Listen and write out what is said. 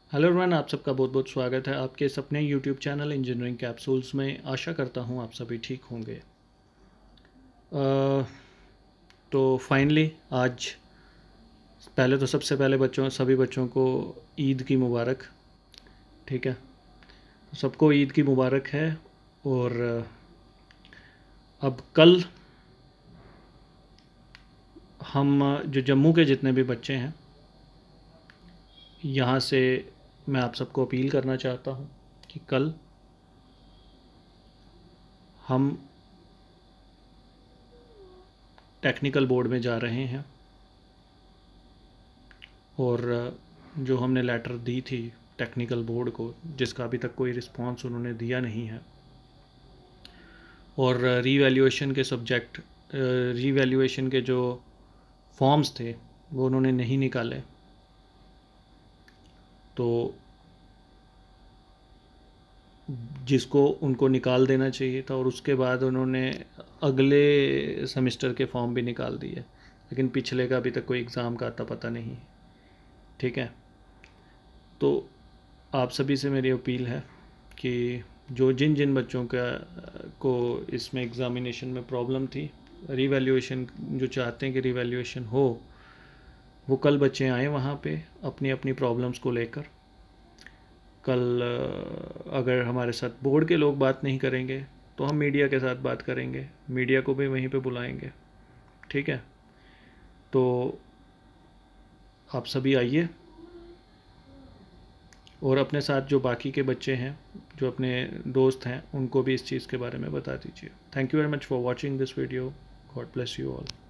Hello everyone, आप सबका बहुत बहुत स्वागत है आपके इस अपने यूट्यूब चैनल इंजीनियरिंग कैप्सूल्स में। आशा करता हूँ आप सभी ठीक होंगे। तो फाइनली आज पहले तो सबसे पहले सभी बच्चों को ईद की मुबारक। ठीक है, सबको ईद की मुबारक है। और अब कल हम जो जम्मू के जितने भी बच्चे हैं, यहाँ से मैं आप सबको अपील करना चाहता हूँ कि कल हम टेक्निकल बोर्ड में जा रहे हैं। और जो हमने लेटर दी थी टेक्निकल बोर्ड को, जिसका अभी तक कोई रिस्पांस उन्होंने दिया नहीं है, और रीवैल्यूएशन के जो फॉर्म्स थे वो उन्होंने नहीं निकाले, तो जिसको उनको निकाल देना चाहिए था। और उसके बाद उन्होंने अगले सेमेस्टर के फॉर्म भी निकाल दिए, लेकिन पिछले का अभी तक कोई एग्ज़ाम का आता पता नहीं। ठीक है, तो आप सभी से मेरी अपील है कि जो जिन जिन बच्चों को इसमें एग्ज़ामिनेशन में प्रॉब्लम थी, रीवैल्यूएशन जो चाहते हैं कि रीवैल्यूएशन हो, वो कल बच्चे आए वहाँ पे अपनी अपनी प्रॉब्लम्स को लेकर। कल अगर हमारे साथ बोर्ड के लोग बात नहीं करेंगे तो हम मीडिया के साथ बात करेंगे, मीडिया को भी वहीं पे बुलाएंगे। ठीक है, तो आप सभी आइए और अपने साथ जो बाकी के बच्चे हैं, जो अपने दोस्त हैं, उनको भी इस चीज़ के बारे में बता दीजिए। Thank you very much for watching this video. God bless you all.